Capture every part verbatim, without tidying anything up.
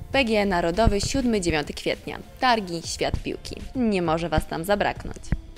P G E Narodowy siódmego do dziewiątego kwietnia. Targi Świat Piłki. Nie może Was tam zabraknąć.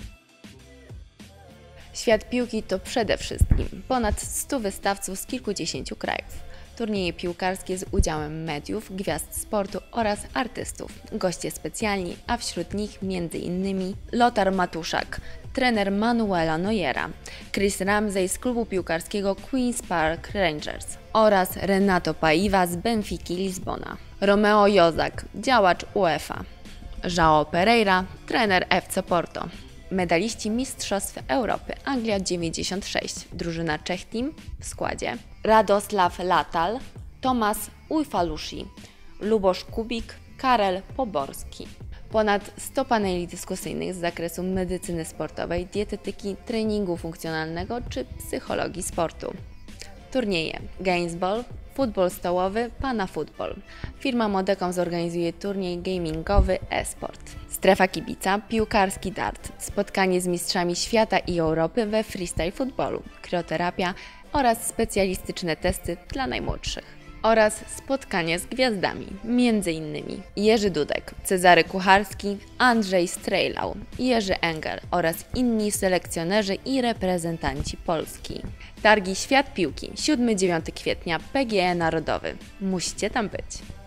Świat Piłki to przede wszystkim ponad stu wystawców z kilkudziesięciu krajów. Turnieje piłkarskie z udziałem mediów, gwiazd sportu oraz artystów. Goście specjalni, a wśród nich m.in. Lothar Matuszak, trener Manuela Neuera, Chris Ramsey z klubu piłkarskiego Queen's Park Rangers oraz Renato Paiva z Benfiki Lizbona, Romeo Jozak, działacz UEFA, João Pereira, trener F C Porto, medaliści Mistrzostw Europy Anglia dziewięćdziesiąt sześć, drużyna Czech Team w składzie Radosław Latal, Tomasz Ujfaluszy, Lubosz Kubik, Karel Poborski. Ponad sto paneli dyskusyjnych z zakresu medycyny sportowej, dietetyki, treningu funkcjonalnego czy psychologii sportu. Turnieje Gamesball, futbol stołowy, Pana Football. Firma Modecom zorganizuje turniej gamingowy e-sport. Strefa kibica, piłkarski dart, spotkanie z mistrzami świata i Europy we freestyle futbolu, krioterapia oraz specjalistyczne testy dla najmłodszych. Oraz spotkanie z gwiazdami, między innymi Jerzy Dudek, Cezary Kucharski, Andrzej Strejlau, Jerzy Engel oraz inni selekcjonerzy i reprezentanci Polski. Targi Świat Piłki siódmego do dziewiątego kwietnia, P G E Narodowy. Musicie tam być.